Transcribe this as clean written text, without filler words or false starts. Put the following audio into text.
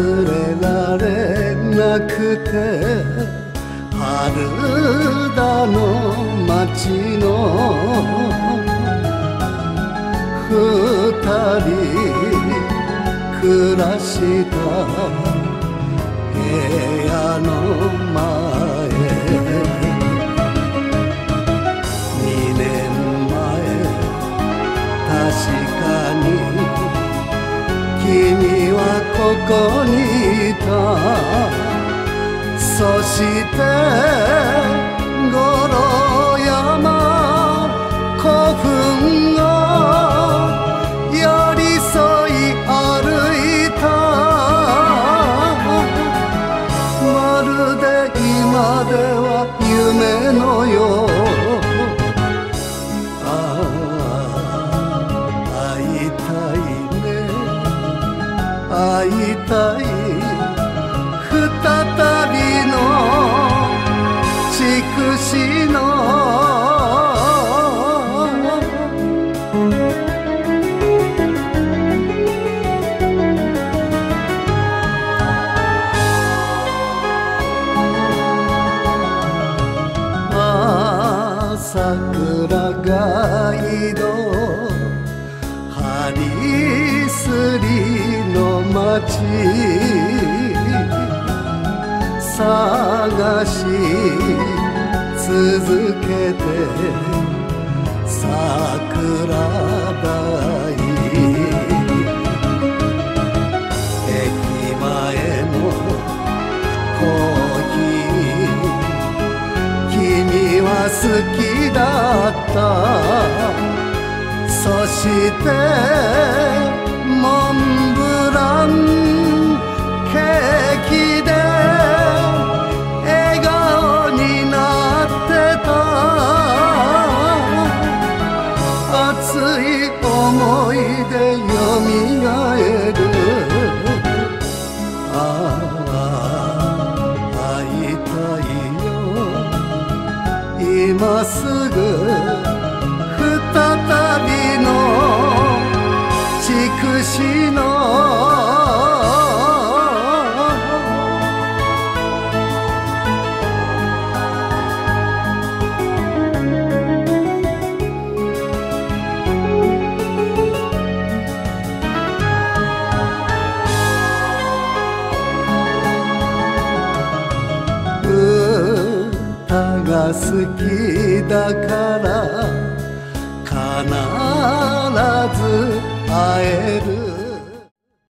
忘れられなくて春田の町の二人暮らした部屋の前2年前確かに君はここにいた。そして五郎山古墳を寄り添い歩いた。まるで今では夢のよう。会いたい再びの筑紫の桜ガイドハリスリの街探し続けて桜台駅前のコーヒー君は好きだった。そしてモンブランケーキで笑顔になってた。熱い思い出よみがえる。会いたいよ今すぐ再びの筑紫の歌が好きだから必ず会える。